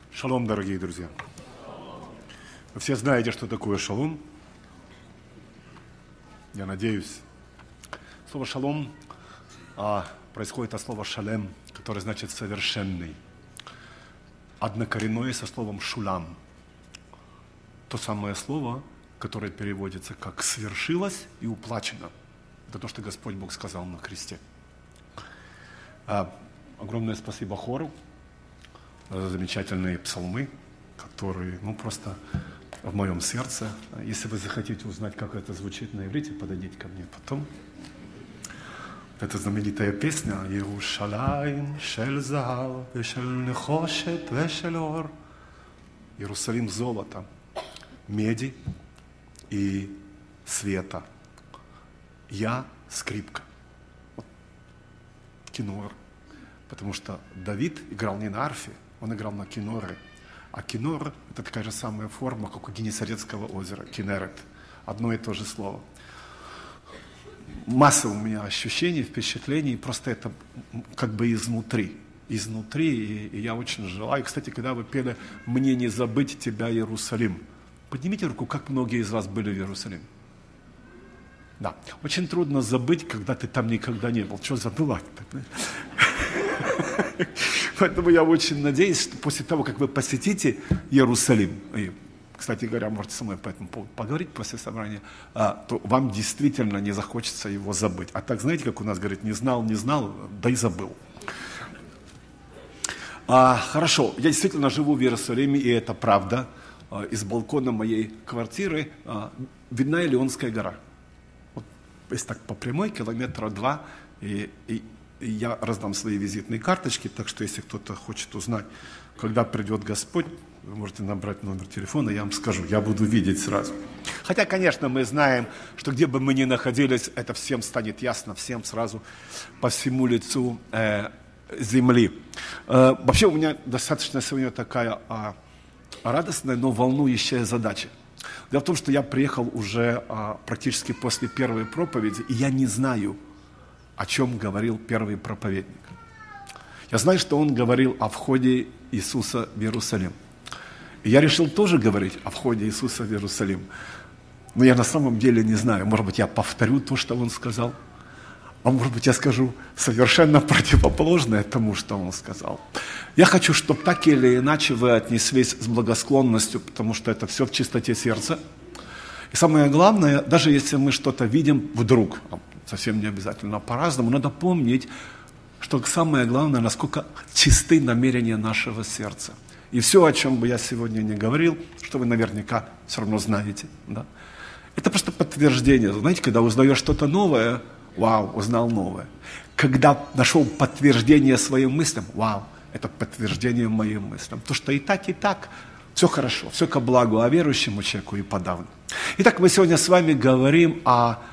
Шалом, дорогие друзья. Вы все знаете, что такое шалом? Я надеюсь. Слово шалом происходит от слова шалем, которое значит совершенный. Однокоренное со словом шулам. То самое слово, которое переводится как «свершилось» и «уплачено». Это то, что Господь Бог сказал на кресте. Огромное спасибо хору за замечательные псалмы, которые, просто в моем сердце. Если вы захотите узнать, как это звучит на иврите, подойдите ко мне потом. Это знаменитая песня «Иерушалаим шель захар, вешель нехошет, вешель ор». Иерусалим золота, меди и света. Я скрипка. Кинор. Потому что Давид играл не на арфе, он играл на киноре. А кинор – это такая же самая форма, как у Генесарецкого озера, кинерет. Одно и то же слово. Масса у меня ощущений, впечатлений, просто это как бы изнутри. И я очень желаю. Кстати, когда вы пели «Мне не забыть тебя, Иерусалим», поднимите руку, как многие из вас были в Иерусалиме. Да, очень трудно забыть, когда ты там никогда не был. Что забывать-то? Поэтому я очень надеюсь, что после того, как вы посетите Иерусалим, и, кстати говоря, можете со мной по этому поводу поговорить после собрания, то вам действительно не захочется его забыть. А так, знаете, как у нас говорят, не знал, да и забыл. Хорошо, я действительно живу в Иерусалиме, и это правда. Из балкона моей квартиры видна Илионская гора. Вот, если так по прямой, 2 километра, и я раздам свои визитные карточки, так что если кто-то хочет узнать, когда придет Господь, вы можете набрать номер телефона, я вам скажу, я буду видеть сразу. Хотя, конечно, мы знаем, что где бы мы ни находились, это всем станет ясно, всем сразу по всему лицу земли. Вообще у меня достаточно сегодня такая радостная, но волнующая задача. Дело в том, что я приехал уже практически после первой проповеди, и я не знаю, о чем говорил первый проповедник. Я знаю, что он говорил о входе Иисуса в Иерусалим. И я решил тоже говорить о входе Иисуса в Иерусалим. Но я на самом деле не знаю. Может быть, я повторю то, что он сказал. А может быть, я скажу совершенно противоположное тому, что он сказал. Я хочу, чтобы так или иначе вы отнеслись с благосклонностью, потому что это все в чистоте сердца. И самое главное, даже если мы что-то видим вдруг, совсем не обязательно по-разному, надо помнить, что самое главное, насколько чисты намерения нашего сердца. И все, о чем бы я сегодня не говорил, что вы наверняка все равно знаете, да? Это просто подтверждение. Знаете, когда узнаешь что-то новое, вау, узнал новое. Когда нашел подтверждение своим мыслям, вау, это подтверждение моим мыслям. То, что и так, все хорошо, все ко благу, а верующему человеку и подавно. Итак, мы сегодня с вами говорим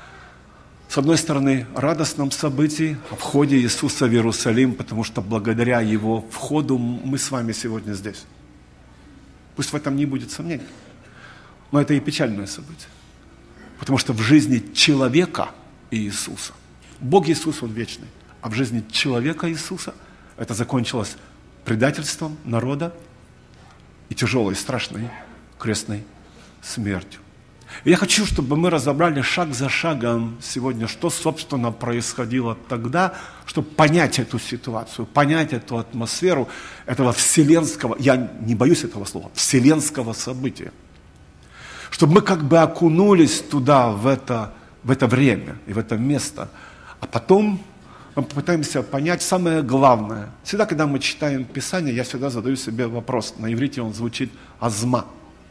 с одной стороны, радостном событии, о входе Иисуса в Иерусалим, потому что благодаря Его входу мы с вами сегодня здесь. Пусть в этом не будет сомнений. Но это и печальное событие. Потому что в жизни человека Иисуса, Бог Иисус, Он вечный, а в жизни человека Иисуса это закончилось предательством народа и тяжелой, страшной крестной смертью. И я хочу, чтобы мы разобрали шаг за шагом сегодня, что, собственно, происходило тогда, чтобы понять эту ситуацию, понять эту атмосферу этого вселенского, я не боюсь этого слова, вселенского события. Чтобы мы как бы окунулись туда, в это время и в это место, а потом мы попытаемся понять самое главное. Всегда, когда мы читаем Писание, я всегда задаю себе вопрос. На иврите он звучит «азма»,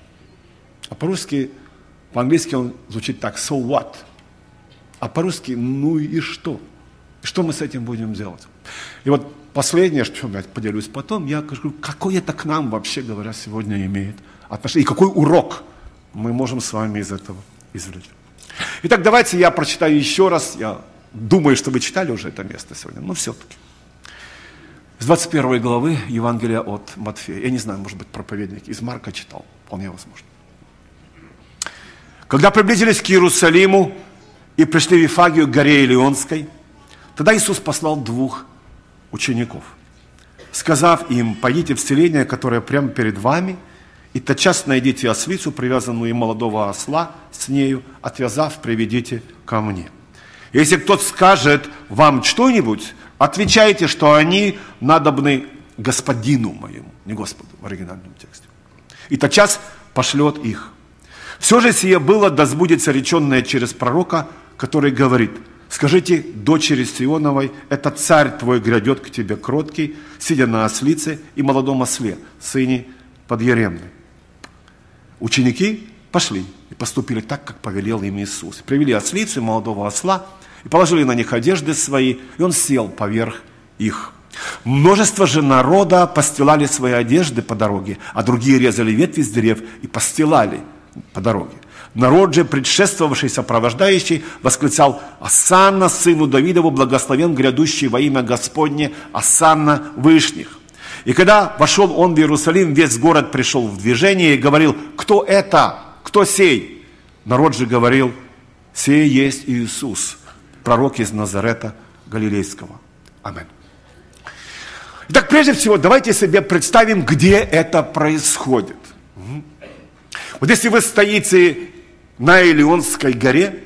а по-английски он звучит так «so what?», а по-русски «ну и что?». И что мы с этим будем делать? И вот последнее, что я поделюсь потом, я скажу, какое это к нам, вообще говоря, сегодня имеет отношение, и какой урок мы можем с вами из этого извлечь. Итак, давайте я прочитаю еще раз, я думаю, что вы читали уже это место сегодня, но все-таки. С 21 главы Евангелия от Матфея. Я не знаю, может быть, проповедник из Марка читал, вполне возможно. Когда приблизились к Иерусалиму и пришли в Вифагию к горе Илионской, тогда Иисус послал 2 учеников. сказав им: пойдите в селение, которое прямо перед вами, и тотчас найдите ослицу, привязанную, и молодого осла с нею, отвязав, приведите ко мне. Если кто скажет вам что-нибудь, отвечайте, что они надобны господину моему, не Господу в оригинальном тексте. И тотчас пошлет их. Все же сие было, да сбудется реченное через пророка, который говорит: скажите дочери Сионовой, это царь твой грядет к тебе кроткий, сидя на ослице и молодом осле, сыне подъеремной. Ученики пошли и поступили так, как повелел им Иисус. Привели ослицу и молодого осла, и положили на них одежды свои, и он сел поверх их. Множество же народа постилали свои одежды по дороге, а другие резали ветви с дерев и постилали по дороге. Народ же, предшествовавший, сопровождающий, восклицал: «Осанна сыну Давидову, благословен грядущий во имя Господне, осанна вышних». И когда вошел он в Иерусалим, весь город пришел в движение и говорил: «Кто это? Кто сей?» Народ же говорил: «Сей есть Иисус, пророк из Назарета Галилейского». Аминь. Итак, прежде всего, давайте себе представим, где это происходит. Вот если вы стоите на Илионской горе,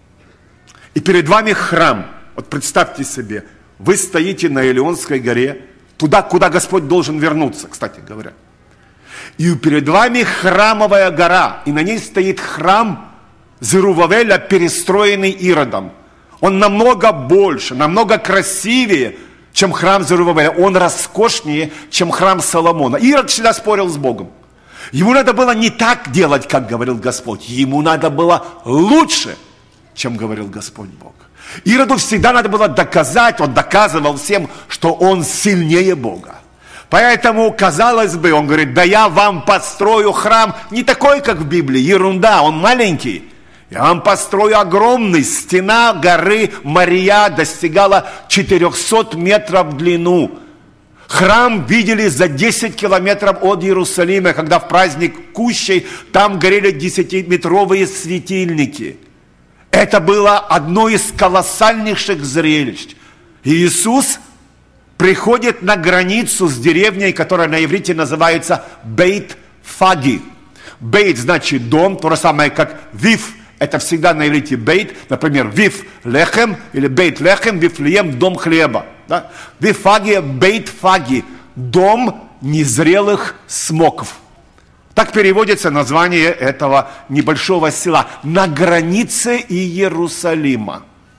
и перед вами храм, вот представьте себе, вы стоите на Илионской горе, туда, куда Господь должен вернуться, кстати говоря. И перед вами храмовая гора, и на ней стоит храм Зерубавеля, перестроенный Иродом. Он намного больше, намного красивее, чем храм Зерубавеля. Он роскошнее, чем храм Соломона. Ирод всегда спорил с Богом. Ему надо было не так делать, как говорил Господь. Ему надо было лучше, чем говорил Господь Бог. Ироду всегда надо было доказать, он доказывал всем, что он сильнее Бога. Поэтому, казалось бы, он говорит: да я вам построю храм не такой, как в Библии, ерунда, он маленький. Я вам построю огромный. Стена горы Мория достигала 400 метров в длину. Храм видели за 10 километров от Иерусалима, когда в праздник Кущей там горели 10-метровые светильники. Это было одно из колоссальнейших зрелищ. Иисус приходит на границу с деревней, которая на иврите называется Бейт-Фаги. Бейт значит дом, то же самое, как Виф. Это всегда на иврите бейт, например, Виф-Лехем или Бейт-Лехем, Вифлеем, дом хлеба. Да? Вифаги, Бейт-Фаги, дом незрелых смоков. Так переводится название этого небольшого села на границе Иерусалима.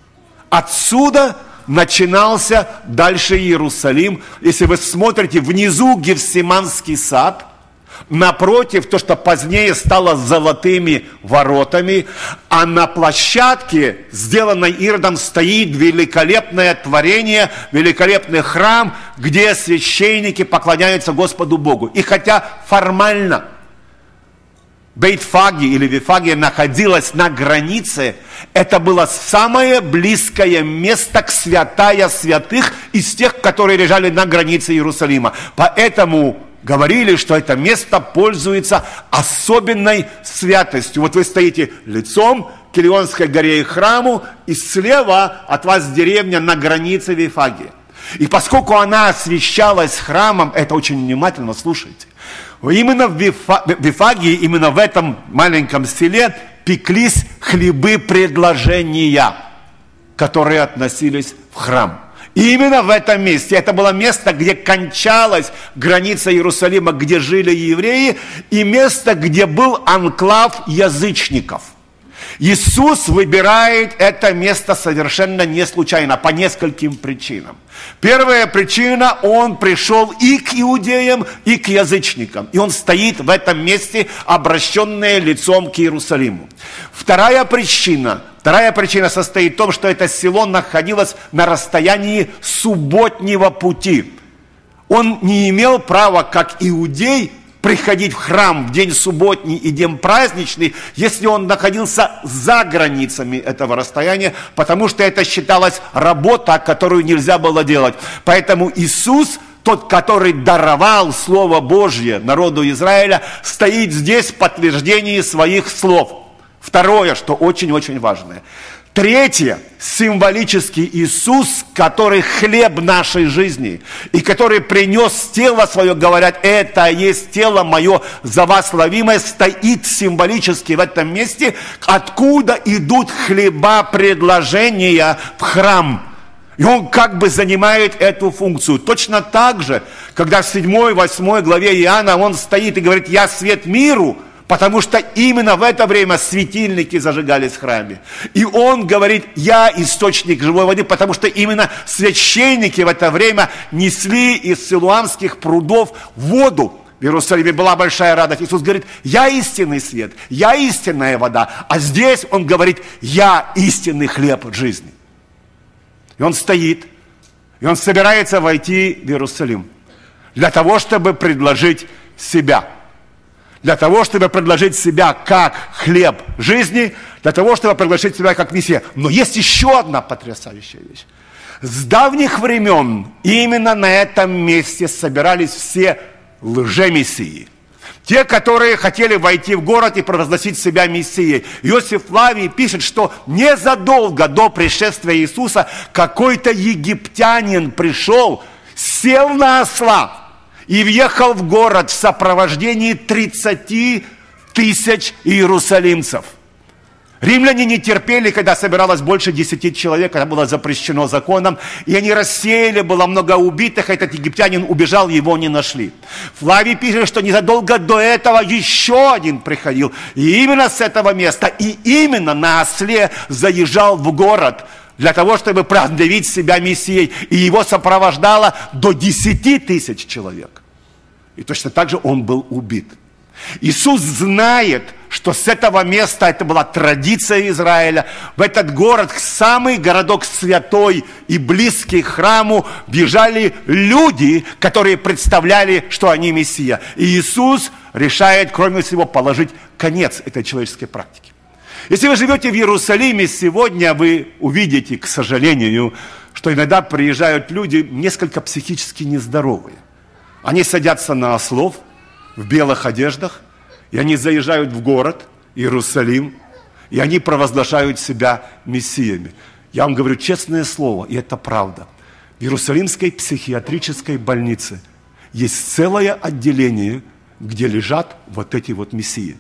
Отсюда начинался дальше Иерусалим. Если вы смотрите, внизу Гефсиманский сад, напротив, то, что позднее стало золотыми воротами, а на площадке, сделанной Иродом, стоит великолепное творение, великолепный храм, где священники поклоняются Господу Богу. И хотя формально Бейт-Фаги или Вифагия находилась на границе, это было самое близкое место к святая святых из тех, которые лежали на границе Иерусалима. Поэтому говорили, что это место пользуется особенной святостью. Вот вы стоите лицом к Илионской горе и храму, и слева от вас деревня на границе Вифагии. И поскольку она освящалась храмом, это очень внимательно слушайте. Именно в Вифагии, именно в этом маленьком селе пеклись хлебы предложения, которые относились в храм. И именно в этом месте, это было место, где кончалась граница Иерусалима, где жили евреи, и место, где был анклав язычников. Иисус выбирает это место совершенно не случайно, по нескольким причинам. Первая причина, он пришел и к иудеям, и к язычникам. И он стоит в этом месте, обращенное лицом к Иерусалиму. Вторая причина состоит в том, что это село находилось на расстоянии субботнего пути. Он не имел права, как иудей, приходить в храм в день субботний и день праздничный, если он находился за границами этого расстояния, потому что это считалось работа, которую нельзя было делать. Поэтому Иисус, тот, который даровал Слово Божье народу Израиля, стоит здесь в подтверждении своих слов. Второе, что очень-очень важное. Третье, символический Иисус, который хлеб нашей жизни, и который принес тело свое, говорят, это есть тело мое за вас ловимое, стоит символически в этом месте, откуда идут хлеба предложения в храм. И он как бы занимает эту функцию. Точно так же, когда в 7-8 главе Иоанна он стоит и говорит, я свет миру, потому что именно в это время светильники зажигались в храме. И он говорит, я источник живой воды, потому что именно священники в это время несли из силуамских прудов воду. В Иерусалиме была большая радость. Иисус говорит, я истинный свет, я истинная вода. А здесь он говорит, я истинный хлеб жизни. И он стоит, и он собирается войти в Иерусалим для того, чтобы предложить себя. Для того, чтобы предложить себя как хлеб жизни, для того, чтобы предложить себя как Мессия. Но есть еще одна потрясающая вещь. С давних времен именно на этом месте собирались все лжемессии. Те, которые хотели войти в город и провозгласить себя Мессией. Иосиф Флавий пишет, что незадолго до пришествия Иисуса какой-то египтянин пришел, сел на осла и въехал в город в сопровождении 30 тысяч иерусалимцев. Римляне не терпели, когда собиралось больше 10 человек, это было запрещено законом, и они рассеяли, было много убитых, этот египтянин убежал, его не нашли. Флавий пишет, что незадолго до этого еще один приходил, и именно с этого места, и именно на осле заезжал в город, для того, чтобы проявить себя Мессией. И его сопровождало до 10 тысяч человек. И точно так же он был убит. Иисус знает, что с этого места, это была традиция Израиля, в этот город, самый городок святой и близкий к храму, бежали люди, которые представляли, что они Мессия. И Иисус решает, кроме всего, положить конец этой человеческой практике. Если вы живете в Иерусалиме сегодня, вы увидите, к сожалению, что иногда приезжают люди несколько психически нездоровые. Они садятся на ослов в белых одеждах, и они заезжают в город Иерусалим, и они провозглашают себя мессиями. Я вам говорю честное слово, и это правда. В Иерусалимской психиатрической больнице есть целое отделение, где лежат вот эти вот мессии.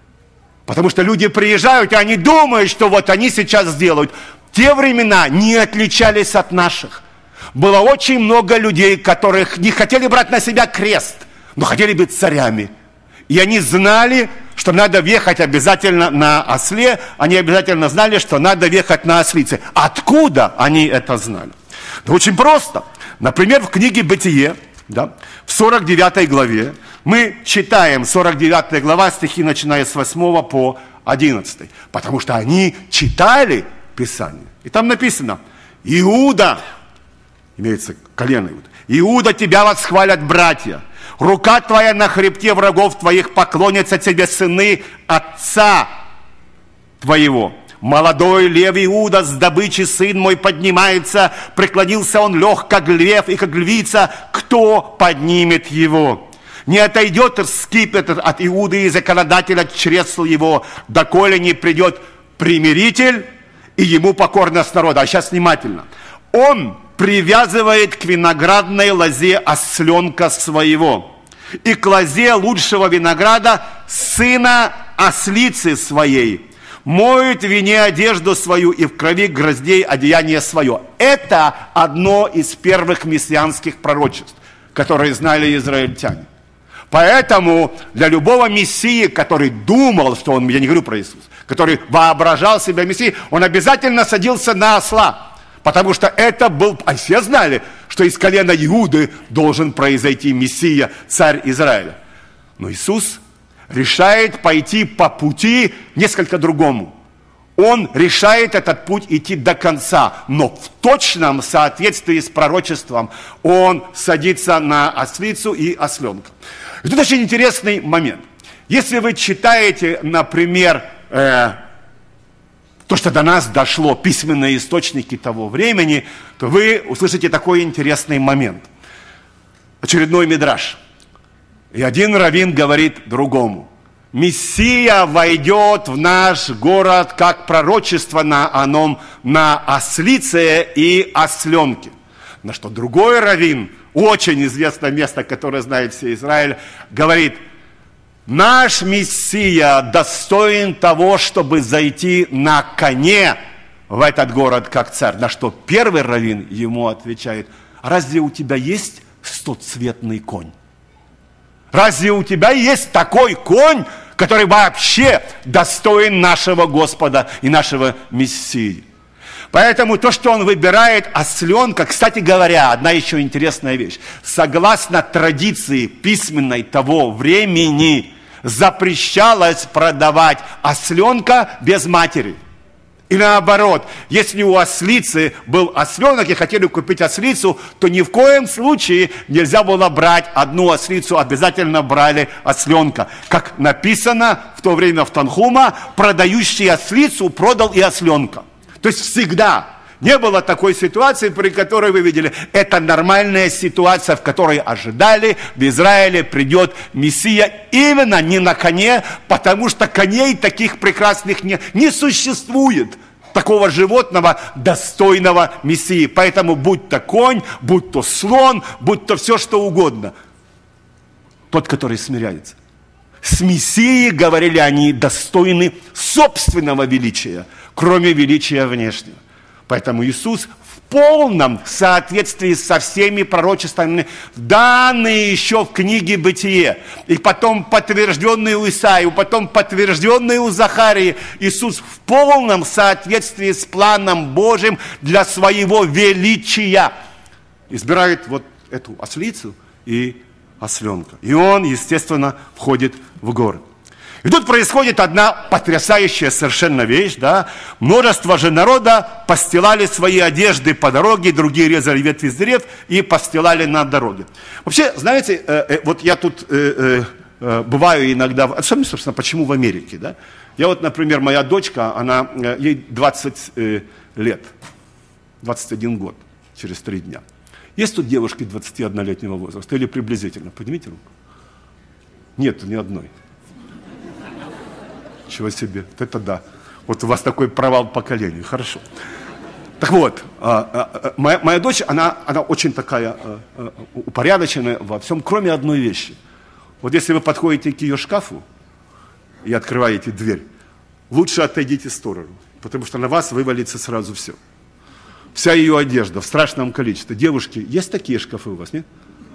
Потому что люди приезжают, и они думают, что вот они сейчас сделают. Те времена не отличались от наших. Было очень много людей, которых не хотели брать на себя крест, но хотели быть царями. И они знали, что надо въехать обязательно на осле, они обязательно знали, что надо въехать на ослице. Откуда они это знали? Да очень просто. Например, в книге «Бытие», да, в 49 главе, мы читаем 49 глава, стихи, начиная с 8 по 11. Потому что они читали Писание. И там написано, Иуда, имеется колено Иуда, Иуда, тебя восхвалят братья. Рука твоя на хребте врагов твоих, поклонятся тебе сыны отца твоего. Молодой лев Иуда, с добычи сын мой поднимается, преклонился он лег, как лев и как львица, кто поднимет его? Не отойдет скипетр от Иуды и законодатель от чресл его, доколе не придет примиритель и ему покорность народа. А сейчас внимательно. Он привязывает к виноградной лозе осленка своего, и к лозе лучшего винограда сына ослицы своей. Моет в вине одежду свою, и в крови гроздей одеяние свое. Это одно из первых мессианских пророчеств, которые знали израильтяне. Поэтому для любого мессии, который думал, что он, я не говорю про Иисуса, который воображал себя мессией, он обязательно садился на осла. Потому что это был, а все знали, что из колена Иуды должен произойти Мессия, царь Израиля. Но Иисус решает пойти по пути несколько другому. Он решает этот путь идти до конца, но в точном соответствии с пророчеством он садится на ослицу и осленка. И тут очень интересный момент. Если вы читаете, например, то, что до нас дошло, письменные источники того времени, то вы услышите такой интересный момент. Очередной мидраш. И один раввин говорит другому: Мессия войдет в наш город, как пророчество на ослице и осленке. На что другой раввин, очень известное место, которое знает все Израиль, говорит: наш Мессия достоин того, чтобы зайти на коне в этот город как царь. На что первый раввин ему отвечает: разве у тебя есть стоцветный конь? Разве у тебя есть такой конь, который вообще достоин нашего Господа и нашего Мессии? Поэтому то, что он выбирает осленка, кстати говоря, одна еще интересная вещь. Согласно традиции письменной того времени, запрещалось продавать осленка без матери. И наоборот, если у ослицы был осленок и хотели купить ослицу, то ни в коем случае нельзя было брать одну ослицу, обязательно брали осленка. Как написано в то время в Танхума, продающий ослицу продал и осленка. То есть всегда не было такой ситуации, при которой вы видели, это нормальная ситуация, в которой ожидали, в Израиле придет Мессия именно не на коне, потому что коней таких прекрасных не существует, такого животного, достойного Мессии. Поэтому будь то конь, будь то слон, будь то все что угодно, тот, который смиряется. С Мессией, говорили они, достойны собственного величия, кроме величия внешнего. Поэтому Иисус в полном соответствии со всеми пророчествами, данные еще в книге «Бытие», и потом подтвержденные у Исаии, потом подтвержденные у Захарии, Иисус в полном соответствии с планом Божьим для своего величия избирает вот эту ослицу и осленка. И он, естественно, входит в город. И тут происходит одна потрясающая совершенно вещь, да. Множество же народа постилали свои одежды по дороге, другие резали ветви с дерев и постилали на дороге. Вообще, знаете, вот я тут бываю иногда, особенно, собственно, почему в Америке, да. Я вот, например, моя дочка, ей 20 лет, 21 год, через 3 дня. Есть тут девушки 21-летнего возраста или приблизительно? Поднимите руку. Нет, ни одной. Чего себе, это да. Вот у вас такой провал поколений, хорошо. Так вот, моя дочь, она очень такая упорядоченная во всем, кроме одной вещи. Вот если вы подходите к ее шкафу и открываете дверь, лучше отойдите в сторону, потому что на вас вывалится сразу все. Вся ее одежда в страшном количестве. Девушки, есть такие шкафы у вас, нет?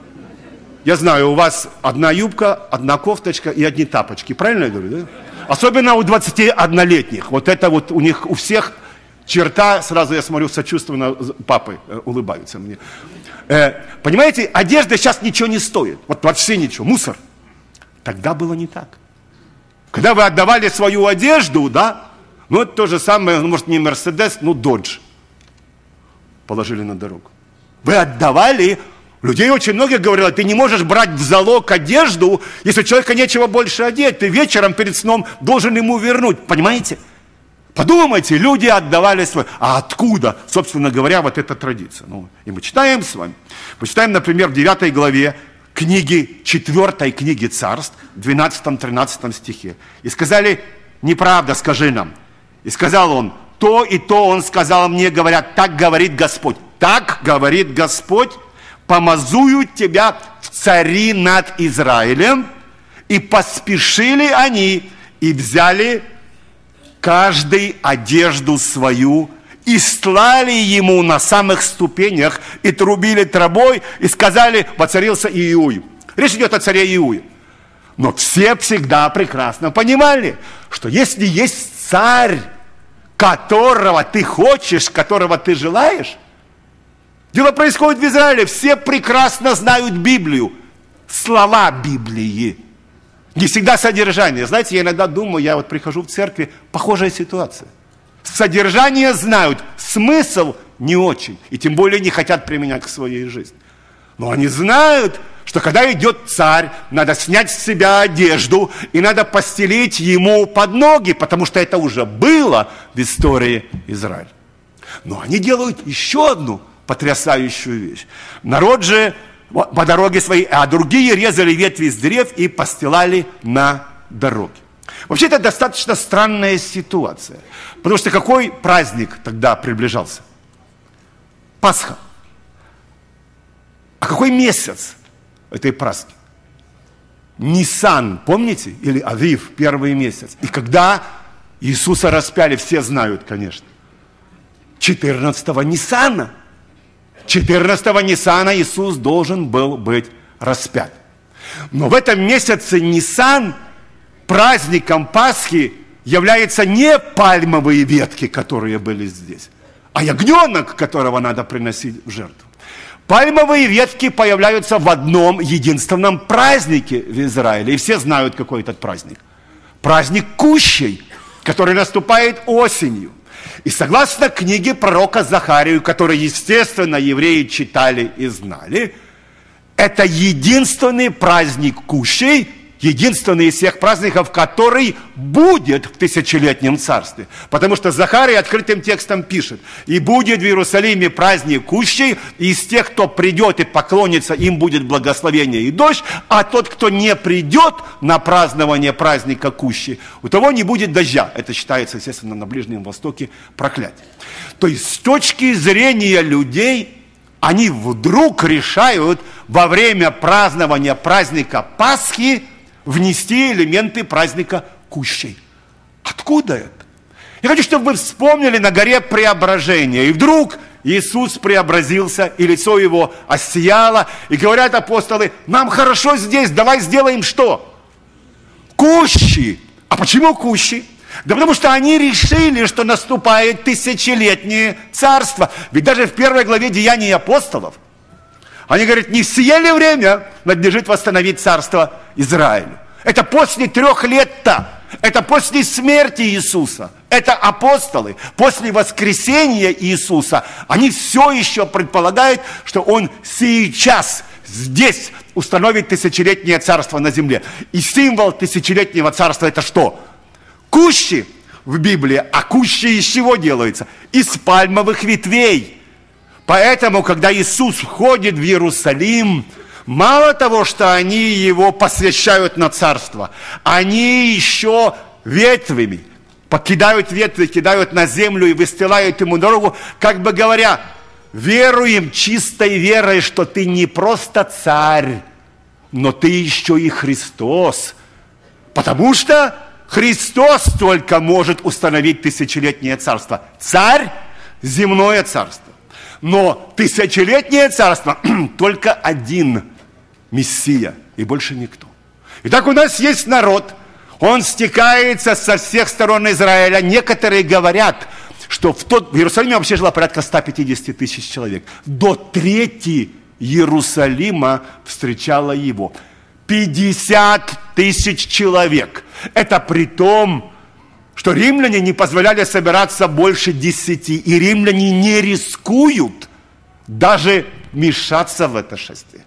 Я знаю, у вас одна юбка, одна кофточка и одни тапочки. Правильно я говорю, да? Особенно у 21-летних. Вот это вот у них, у всех черта, сразу я смотрю, сочувственно, папы улыбаются мне. Понимаете, одежда сейчас ничего не стоит. Вот вообще ничего, мусор. Тогда было не так. Когда вы отдавали свою одежду, да, ну это то же самое, ну, может не Мерседес, но Додж. Положили на дорогу. Вы отдавали. Людей очень многих говорило, ты не можешь брать в залог одежду, если у человека нечего больше одеть. Ты вечером перед сном должен ему вернуть. Понимаете? Подумайте, люди отдавали свой. А откуда, собственно говоря, вот эта традиция? Ну, и мы читаем с вами. Мы читаем, например, в 9 главе книги, 4 книги Царств, 12-13 стихе. И сказали, неправда, скажи нам. И сказал он, то и то он сказал мне, говорят, так говорит Господь. Так говорит Господь. Помазуют тебя в цари над Израилем, и поспешили они, и взяли каждый одежду свою, и стлали ему на самых ступенях, и трубили трубой, и сказали, воцарился Иуй. Речь идет о царе Иуе. Но все всегда прекрасно понимали, что если есть царь, которого ты хочешь, которого ты желаешь, дело происходит в Израиле. Все прекрасно знают Библию. Слова Библии. Не всегда содержание. Знаете, я иногда думаю, я вот прихожу в церкви, похожая ситуация. Содержание знают, смысл не очень. И тем более не хотят применять к своей жизни. Но они знают, что когда идет царь, надо снять с себя одежду и надо постелить ему под ноги, потому что это уже было в истории Израиля. Но они делают еще одну потрясающую вещь. Народ же по дороге своей, а другие резали ветви из дерев и постилали на дороге. Вообще, это достаточно странная ситуация. Потому что какой праздник тогда приближался? Пасха. А какой месяц этой праздники? Нисан, помните? Или Авив, первый месяц. И когда Иисуса распяли, все знают, конечно. 14-го Нисана. 14-го Нисана Иисус должен был быть распят. Но в этом месяце Нисан праздником Пасхи являются не пальмовые ветки, которые были здесь, а ягненок, которого надо приносить в жертву. Пальмовые ветки появляются в одном единственном празднике в Израиле. И все знают, какой этот праздник. Праздник Кущей, который наступает осенью. И согласно книге пророка Захарию, которую, естественно, евреи читали и знали, это единственный праздник Кущей, единственный из всех праздников, который будет в тысячелетнем царстве. Потому что Захарий открытым текстом пишет: «И будет в Иерусалиме праздник Кущей, и из тех, кто придет и поклонится, им будет благословение и дождь, а тот, кто не придет на празднование праздника Кущей, у того не будет дождя». Это считается, естественно, на Ближнем Востоке проклятие. То есть с точки зрения людей, они вдруг решают во время празднования праздника Пасхи внести элементы праздника Кущей. Откуда это? Я хочу, чтобы вы вспомнили на горе Преображения. И вдруг Иисус преобразился, и лицо его осияло. И говорят апостолы: нам хорошо здесь, давай сделаем что? Кущи. А почему Кущи? Да потому что они решили, что наступает тысячелетнее царство. Ведь даже в 1 главе Деяний апостолов они говорят: не в сие ли время надлежит восстановить царство Израилю? Это после 3 лет-то. Это после смерти Иисуса. Это апостолы. После воскресения Иисуса они все еще предполагают, что Он сейчас, здесь установит тысячелетнее царство на земле. И символ тысячелетнего царства — это что? Кущи в Библии. А кущи из чего делаются? Из пальмовых ветвей. Поэтому, когда Иисус входит в Иерусалим, мало того, что они его посвящают на царство, они еще ветвями покидают ветви, кидают на землю и выстилают ему дорогу, как бы говоря: веруем чистой верой, что ты не просто царь, но ты еще и Христос. Потому что Христос только может установить тысячелетнее царство. Царь – земное царство. Но тысячелетнее царство только один Мессия, и больше никто. Итак, у нас есть народ, он стекается со всех сторон Израиля. Некоторые говорят, что в Иерусалиме вообще жило порядка 150 тысяч человек. До трети Иерусалима встречала его 50 тысяч человек. Это при том, что римляне не позволяли собираться больше 10, и римляне не рискуют даже вмешаться в это шествие.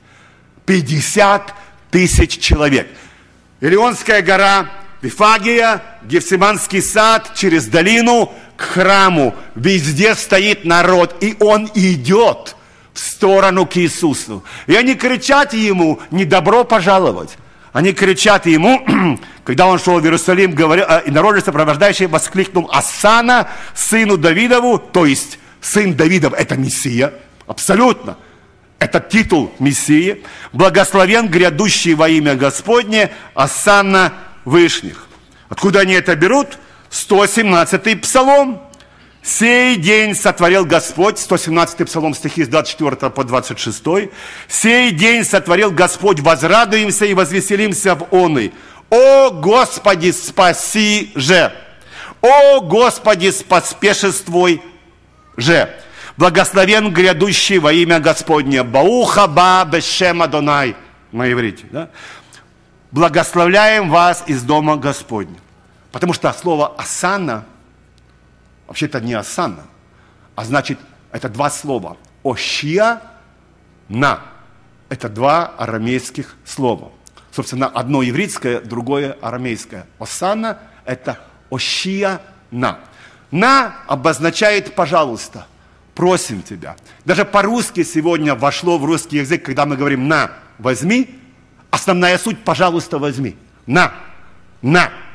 50 тысяч человек. Илионская гора, Вифагия, Гефсиманский сад, через долину к храму. Везде стоит народ, и он идет в сторону к Иисусу. И они кричат ему: «Не добро пожаловать». Они кричат ему, когда он шел в Иерусалим, и народ сопровождающий воскликнул: «Осанна, сыну Давидову», то есть сын Давидов – это Мессия, абсолютно. Это титул Мессии. «Благословен грядущий во имя Господне, осанна вышних». Откуда они это берут? 117-й псалом. «Сей день сотворил Господь», 117-й псалом, стихи с 24 по 26. «Сей день сотворил Господь, возрадуемся и возвеселимся в оный. О Господи, спаси же! О Господи, поспешествуй же! Благословен грядущий во имя Господне». Бауха ба бешем Адонай на иврите. Да? Благословляем вас из дома Господня. Потому что слово «осанна» вообще-то не осанна, а значит, это два слова. Ошия, на. Это два арамейских слова. Собственно, одно еврейское, другое арамейское. Осанна – это ошия, на. На обозначает «пожалуйста», «просим тебя». Даже по-русски сегодня вошло в русский язык, когда мы говорим «на, возьми», основная суть «пожалуйста, возьми». На, на.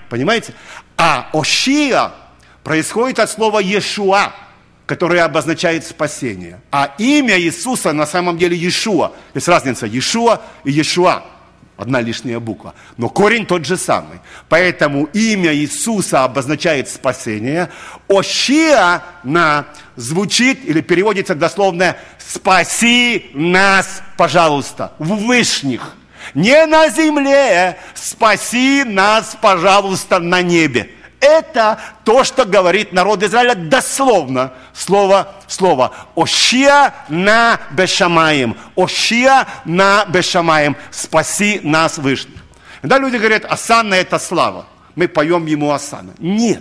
Понимаете? А Ошия происходит от слова Иешуа, которое обозначает спасение. А имя Иисуса на самом деле Иешуа. Есть разница Иешуа и Иешуа. Одна лишняя буква. Но корень тот же самый. Поэтому имя Иисуса обозначает спасение. Ошия звучит или переводится дословно «спаси нас, пожалуйста», в вышних. Не на земле, спаси нас, пожалуйста, на небе. Это то, что говорит народ Израиля дословно, слово в слово. Ошия на бешамаим. Ошия на бешамаим. Спаси нас вышних. Когда люди говорят, осанна это слава, мы поем ему осанна. Нет.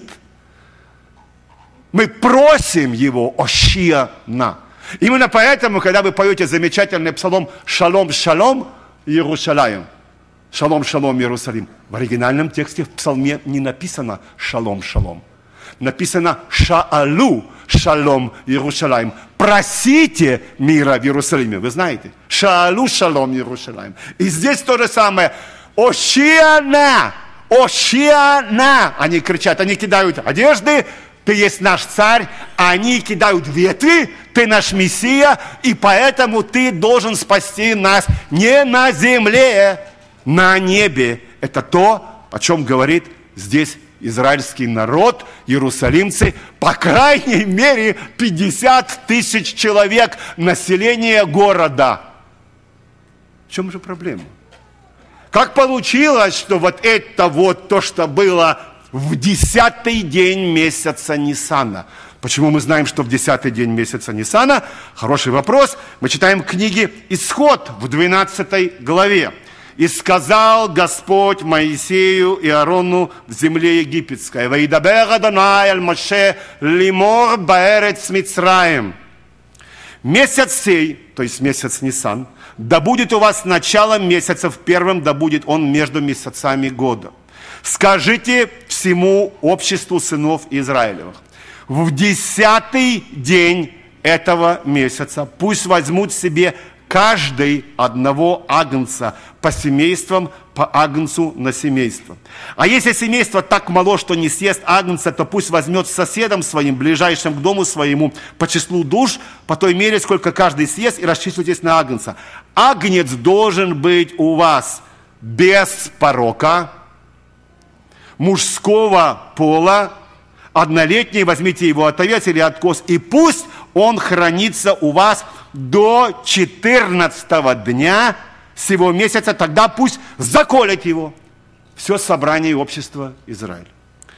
Мы просим его Ошия на. Именно поэтому, когда вы поете замечательный псалом «Шалом, шалом, Иерусалим», «Шалом, шалом, Иерусалим». В оригинальном тексте в псалме не написано «Шалом, шалом». Написано «Шаалу, шалом, Иерусалим». Просите мира в Иерусалиме. Вы знаете? «Шаалу, шалом, Иерусалим». И здесь то же самое. «Ошиана! Ошиана!» Они кричат, они кидают одежды. Ты есть наш царь, они кидают ветви, ты наш Мессия, и поэтому ты должен спасти нас не на земле, на небе. Это то, о чем говорит здесь израильский народ, иерусалимцы, по крайней мере 50 тысяч человек населения города. В чем же проблема? Как получилось, что вот это вот то, что было в 10-й день месяца Ниссана? Почему мы знаем, что в 10-й день месяца Ниссана? Хороший вопрос. Мы читаем книги «Исход» в 12 главе. «И сказал Господь Моисею и Аарону в земле египетской: «Ваидабер Адонай аль Моше лимор баэрец Мицраим». Месяц сей, то есть месяц Ниссан, да будет у вас началом месяцев первым, да будет он между месяцами года. Скажите всему обществу сынов Израилевых: в 10-й день этого месяца пусть возьмут себе каждый одного агнца по семействам, по агнцу на семейство. А если семейство так мало, что не съест агнца, то пусть возьмет с соседом своим, ближайшим к дому своему, по числу душ, по той мере, сколько каждый съест, и расчислитесь на агнца. Агнец должен быть у вас без порока, мужского пола, однолетний, возьмите его от овец или от коз, и пусть он хранится у вас до 14-го дня сего месяца, тогда пусть заколят его. Все собрание общества Израиля.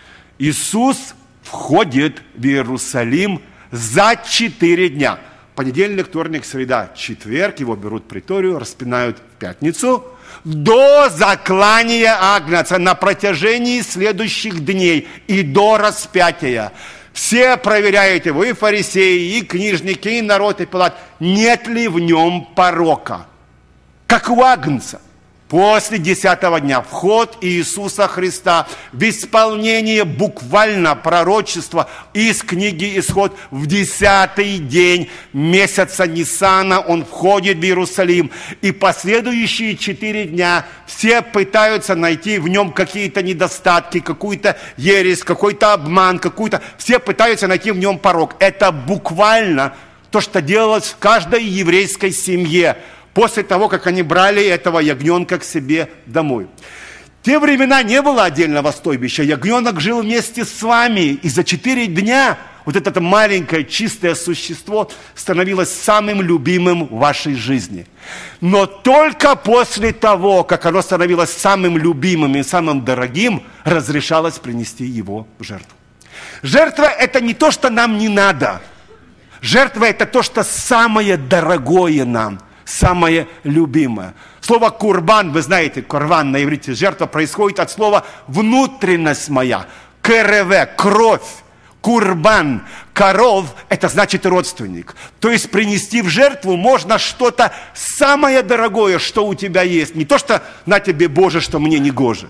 Иисус входит в Иерусалим за 4 дня. Понедельник, вторник, среда, четверг, его берут в приторию, распинают в пятницу, до заклания агнца на протяжении следующих дней и до распятия. Все проверяют его, и фарисеи, и книжники, и народ, и Пилат, нет ли в нем порока. Как у агнца. После 10-го дня вход Иисуса Христа в исполнение буквально пророчества из книги «Исход». В 10-й день месяца Ниссана он входит в Иерусалим. И последующие 4 дня все пытаются найти в нем какие-то недостатки, какую-то ересь, какой-то обман, все пытаются найти в нем порок. Это буквально то, что делалось в каждой еврейской семье после того, как они брали этого ягненка к себе домой. В те времена не было отдельного стойбища. Ягненок жил вместе с вами. И за 4 дня вот это маленькое чистое существо становилось самым любимым в вашей жизни. Но только после того, как оно становилось самым любимым и самым дорогим, разрешалось принести его в жертву. Жертва – это не то, что нам не надо. Жертва – это то, что самое дорогое нам. Самое любимое. Слово «курбан», вы знаете, «курбан» на иврите, жертва, происходит от слова «внутренность моя». «Кереве» – кровь. «Курбан» – коров – это значит родственник. То есть принести в жертву можно что-то самое дорогое, что у тебя есть. Не то, что «на тебе, Боже, что мне не гоже»,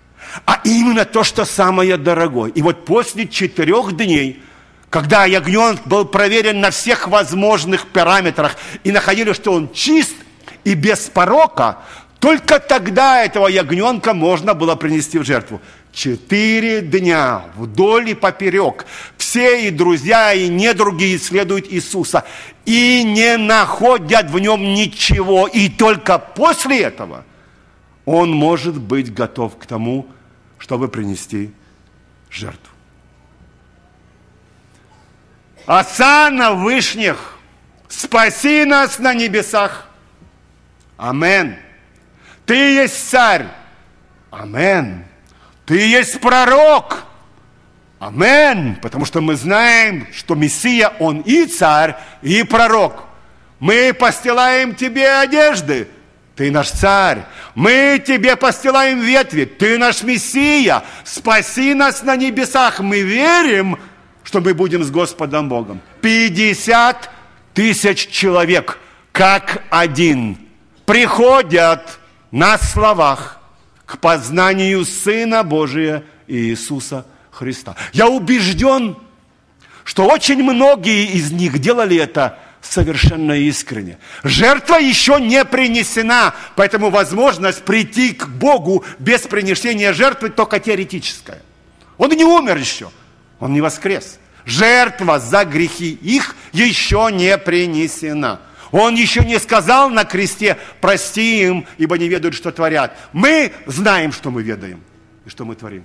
а именно то, что самое дорогое. И вот после 4 дней, когда ягненок был проверен на всех возможных параметрах и находили, что он чист и без порока, Только тогда этого ягненка можно было принести в жертву. 4 дня вдоль и поперек все и друзья, и недруги исследуют Иисуса и не находят в нем ничего. И только после этого он может быть готов к тому, чтобы принести жертву. Осанна вышних, спаси нас на небесах. Амен. Ты есть царь. Амен. Ты есть пророк. Амен. Потому что мы знаем, что Мессия, Он и царь, и пророк. Мы постилаем тебе одежды. Ты наш царь. Мы тебе постилаем ветви. Ты наш Мессия. Спаси нас на небесах. Мы верим, что мы будем с Господом Богом. 50 000 человек, как один, приходят на словах к познанию Сына Божия Иисуса Христа. Я убежден, что очень многие из них делали это совершенно искренне. Жертва еще не принесена, поэтому возможность прийти к Богу без принесения жертвы только теоретическая. Он не умер еще, он не воскрес. Жертва за грехи их еще не принесена. Он еще не сказал на кресте: прости им, ибо не ведают, что творят. Мы знаем, что мы ведаем и что мы творим.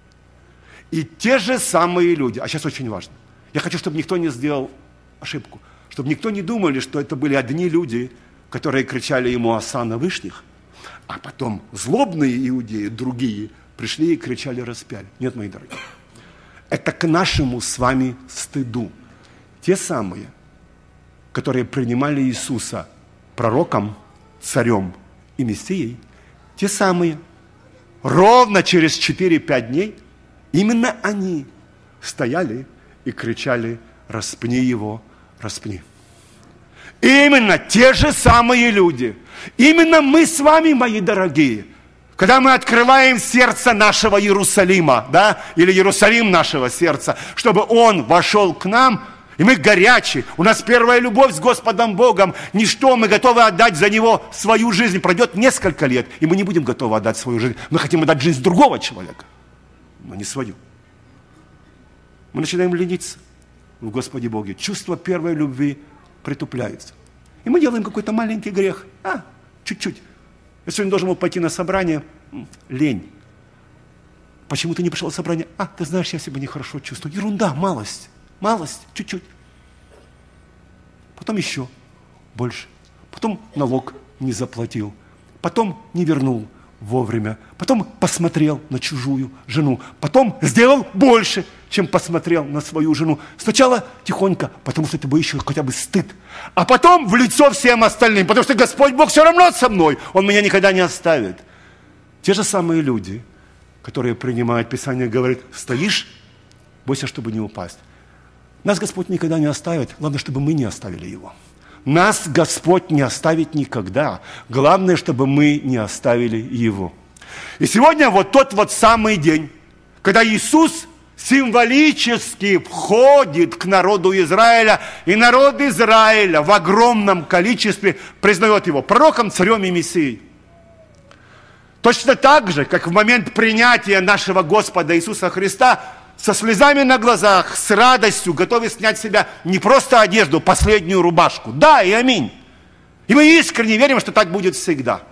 И те же самые люди, а сейчас очень важно, я хочу, чтобы никто не сделал ошибку, чтобы никто не думали, что это были одни люди, которые кричали ему «Осанна вышних», а потом злобные иудеи, другие, пришли и кричали «Распяли». Нет, мои дорогие, это к нашему с вами стыду. Те самые, которые принимали Иисуса пророком, царем и Мессией, те самые, ровно через 4-5 дней, именно они стояли и кричали «Распни его, распни». Именно те же самые люди, именно мы с вами, мои дорогие, когда мы открываем сердце нашего Иерусалима, да, или Иерусалим нашего сердца, чтобы он вошел к нам, и мы горячие, у нас первая любовь с Господом Богом, ничто, мы готовы отдать за Него свою жизнь. Пройдет несколько лет, и мы не будем готовы отдать свою жизнь. Мы хотим отдать жизнь другого человека, но не свою. Мы начинаем лениться в Господе Боге. Чувство первой любви притупляется. И мы делаем какой-то маленький грех. Чуть-чуть. Я сегодня должен был пойти на собрание. Лень. Почему ты не пришел на собрание? Ты знаешь, я себя нехорошо чувствую. Ерунда, малость, чуть-чуть. Потом еще больше. Потом налог не заплатил. Потом не вернул вовремя. Потом посмотрел на чужую жену. Потом сделал больше, чем посмотрел на свою жену. Сначала тихонько, потому что это был еще хотя бы стыд. А потом в лицо всем остальным, потому что Господь Бог все равно со мной. Он меня никогда не оставит. Те же самые люди, которые принимают Писание, говорят: стоишь, бойся, чтобы не упасть. Нас Господь никогда не оставит. Главное, чтобы мы не оставили Его. Нас Господь не оставит никогда. Главное, чтобы мы не оставили Его. И сегодня вот тот вот самый день, когда Иисус символически входит к народу Израиля, и народ Израиля в огромном количестве признает Его пророком, царем и Мессией. Точно так же, как в момент принятия нашего Господа Иисуса Христа, со слезами на глазах, с радостью, готовы снять с себя не просто одежду, последнюю рубашку. Да, и аминь. И мы искренне верим, что так будет всегда.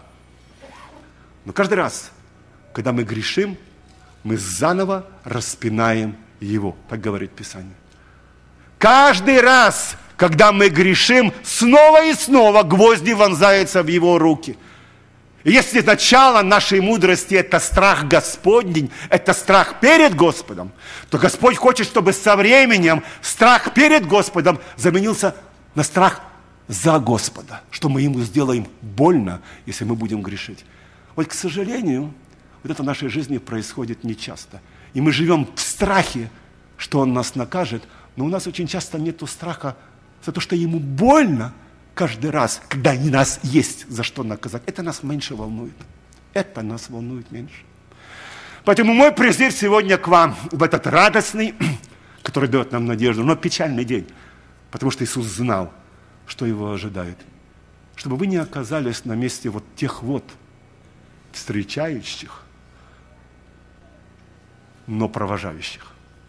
Но каждый раз, когда мы грешим, мы заново распинаем Его. Так говорит Писание. Каждый раз, когда мы грешим, снова и снова гвозди вонзаются в Его руки. И если начало нашей мудрости – это страх Господень, это страх перед Господом, то Господь хочет, чтобы со временем страх перед Господом заменился на страх за Господа, что мы Ему сделаем больно, если мы будем грешить. Вот, к сожалению, вот это в нашей жизни происходит нечасто. И мы живем в страхе, что Он нас накажет, но у нас очень часто нет страха за то, что Ему больно, каждый раз, когда у нас есть за что наказать. Это нас меньше волнует. Это нас волнует меньше. Поэтому мой призыв сегодня к вам в этот радостный, который дает нам надежду, но печальный день. Потому что Иисус знал, что Его ожидает. Чтобы вы не оказались на месте вот тех вот, встречающих, но провожающих.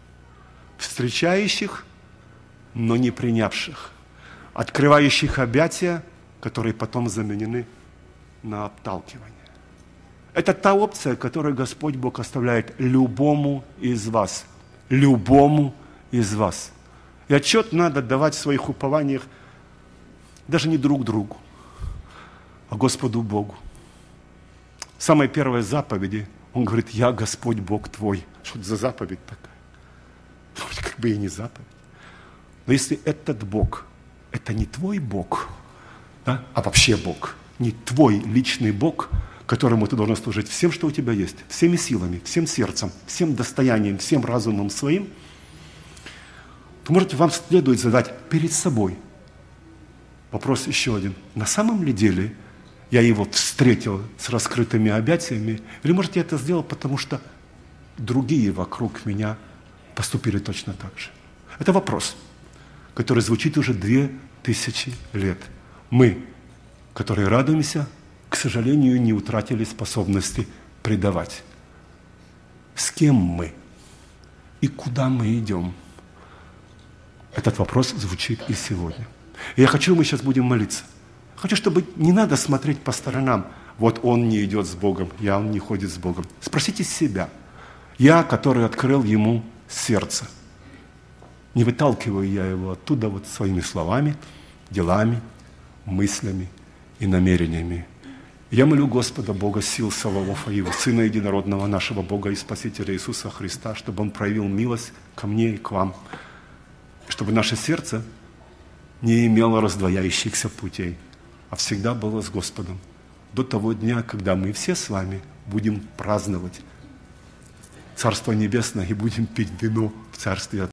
Встречающих, но не принявших. Открывающих объятия, которые потом заменены на отталкивание. Это та опция, которую Господь Бог оставляет любому из вас. Любому из вас. И отчет надо давать в своих упованиях даже не друг другу, а Господу Богу. В самой первой заповеди Он говорит: «Я Господь Бог твой». Что это за заповедь такая? Вроде как бы и не заповедь. Но если этот Бог, это не твой Бог, да, а вообще Бог, не твой личный Бог, которому ты должен служить всем, что у тебя есть, всеми силами, всем сердцем, всем достоянием, всем разумом своим, то, может, вам следует задать перед собой вопрос еще один. На самом ли деле я его встретил с раскрытыми объятиями? Или, может, я это сделал, потому что другие вокруг меня поступили точно так же? Это вопрос, который звучит уже 2000 лет. Мы, которые радуемся, к сожалению, не утратили способности предавать. С кем мы и куда мы идем? Этот вопрос звучит и сегодня. И я хочу, мы сейчас будем молиться. Хочу, чтобы не надо смотреть по сторонам. Вот он не идет с Богом, он не ходит с Богом. Спросите себя. Я, который открыл ему сердце. Не выталкиваю я его оттуда вот своими словами, делами, мыслями и намерениями. Я молю Господа Бога сил Саваофа, Его Сына Единородного, нашего Бога и Спасителя Иисуса Христа, чтобы Он проявил милость ко мне и к вам, чтобы наше сердце не имело раздвояющихся путей, а всегда было с Господом до того дня, когда мы все с вами будем праздновать Царство Небесное и будем пить вино в Царстве